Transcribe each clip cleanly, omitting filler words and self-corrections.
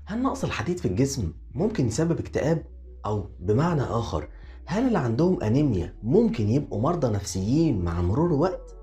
هل نقص الحديد في الجسم ممكن يسبب اكتئاب؟ أو بمعنى آخر، هل اللي عندهم أنيميا ممكن يبقوا مرضى نفسيين مع مرور الوقت؟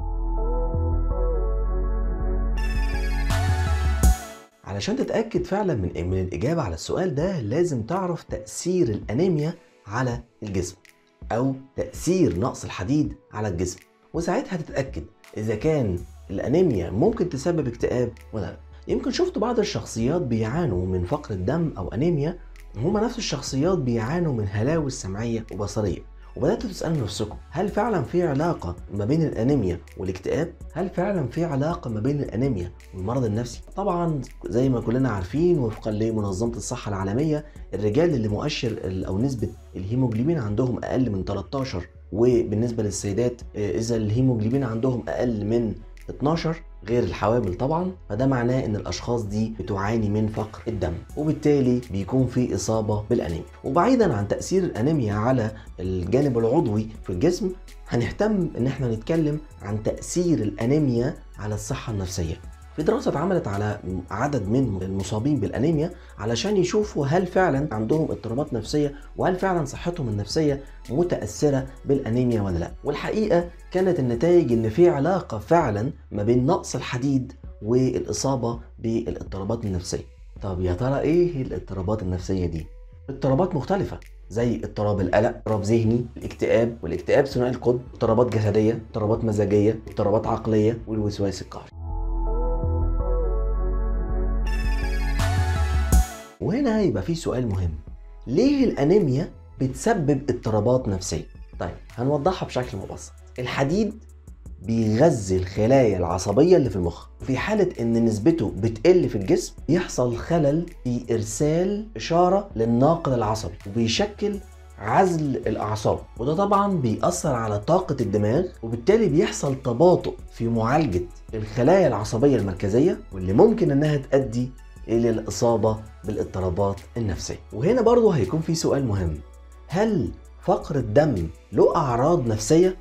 علشان تتأكد فعلا من الإجابة على السؤال ده لازم تعرف تأثير الأنيميا على الجسم أو تأثير نقص الحديد على الجسم، وساعتها تتأكد إذا كان الأنيميا ممكن تسبب اكتئاب ولا لا. يمكن شفتوا بعض الشخصيات بيعانوا من فقر الدم أو أنيميا، هما نفس الشخصيات بيعانوا من هلاوس سمعية وبصرية، وبدأتوا تسألوا نفسكم هل فعلا في علاقة ما بين الأنيميا والاكتئاب؟ هل فعلا في علاقة ما بين الأنيميا والمرض النفسي؟ طبعا زي ما كلنا عارفين وفقا لمنظمة الصحة العالمية، الرجال اللي مؤشر أو نسبة الهيموجلوبين عندهم أقل من 13، وبالنسبة للسيدات إذا الهيموجلوبين عندهم أقل من 12 غير الحوامل طبعا، فده معناه ان الاشخاص دي بتعاني من فقر الدم، وبالتالي بيكون في اصابه بالانيميا. وبعيدا عن تاثير الانيميا على الجانب العضوي في الجسم، هنهتم ان احنا نتكلم عن تاثير الانيميا على الصحه النفسيه. في دراسة اتعملت على عدد من المصابين بالأنيميا علشان يشوفوا هل فعلا عندهم اضطرابات نفسية وهل فعلا صحتهم النفسية متأثرة بالأنيميا ولا لا. والحقيقة كانت النتائج إن في علاقة فعلا ما بين نقص الحديد والإصابة بالاضطرابات النفسية. طب يا ترى إيه الاضطرابات النفسية دي؟ اضطرابات مختلفة زي اضطراب القلق، اضطراب ذهني، الاكتئاب والاكتئاب ثنائي القطب، اضطرابات جسدية، اضطرابات مزاجية، اضطرابات عقلية، والوسواس القهري. وهنا يبقى في سؤال مهم، ليه الأنيميا بتسبب اضطرابات نفسية؟ طيب هنوضحها بشكل مبسط. الحديد بيغذي الخلايا العصبية اللي في المخ، في حالة ان نسبته بتقل في الجسم بيحصل خلل في ارسال اشارة للناقل العصبي وبيشكل عزل الاعصاب، وده طبعا بيأثر على طاقة الدماغ، وبالتالي بيحصل تباطؤ في معالجة الخلايا العصبية المركزية، واللي ممكن انها تؤدي الى الاصابة بالاضطرابات النفسية. وهنا برضو هيكون في سؤال مهم، هل فقر الدم له اعراض نفسية؟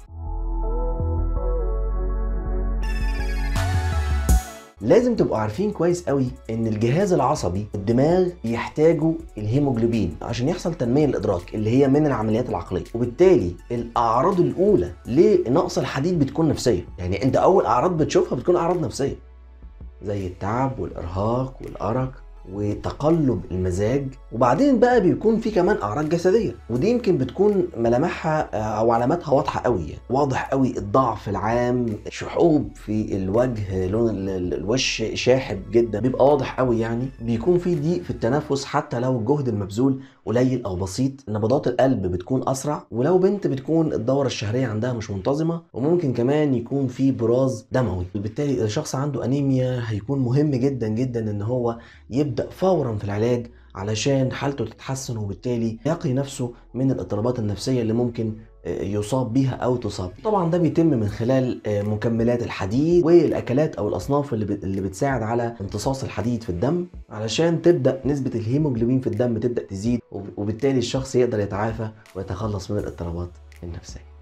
لازم تبقوا عارفين كويس قوي ان الجهاز العصبي والدماغ بيحتاجوا الهيموجلوبين عشان يحصل تنمية الادراك اللي هي من العمليات العقلية، وبالتالي الاعراض الاولى لنقص الحديد بتكون نفسية. يعني انت اول اعراض بتشوفها بتكون اعراض نفسية زي التعب والارهاق والارق وتقلب المزاج، وبعدين بقى بيكون في كمان اعراض جسديه، ودي يمكن بتكون ملامحها او علاماتها واضحه قوي. يعني واضح قوي الضعف العام، شحوب في الوجه، لون الوش شاحب جدا بيبقى واضح قوي. يعني بيكون في ضيق في التنفس حتى لو الجهد المبذول قليل او بسيط، نبضات القلب بتكون اسرع، ولو بنت بتكون الدوره الشهريه عندها مش منتظمه، وممكن كمان يكون في براز دموي. بالتالي اذا شخص عنده انيميا هيكون مهم جدا جدا ان هو يبدأ فورا في العلاج علشان حالته تتحسن، وبالتالي يقي نفسه من الاضطرابات النفسية اللي ممكن يصاب بيها أو تصاب بيها. طبعا ده بيتم من خلال مكملات الحديد والأكلات أو الأصناف اللي بتساعد على امتصاص الحديد في الدم علشان تبدأ نسبة الهيموجلوبين في الدم تبدأ تزيد، وبالتالي الشخص يقدر يتعافى ويتخلص من الاضطرابات النفسية.